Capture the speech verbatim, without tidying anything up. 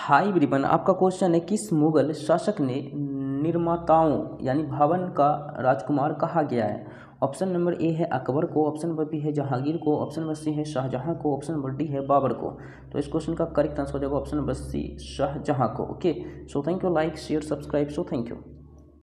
Hi everyone, आपका question है किस मुगल शासक ने निर्माताओं यानी भवन का राजकुमार कहा गया है। ऑप्शन नंबर ए है अकबर को, ऑप्शन नंबर बी है जहांगीर को, ऑप्शन नंबर सी है शाहजहां को, ऑप्शन नंबर डी है बाबर को। तो इस क्वेश्चन का करेक्ट आंसर हो जाएगा ऑप्शन नंबर सी शाहजहां को। Okay, so thank you, like share subscribe, so thank you.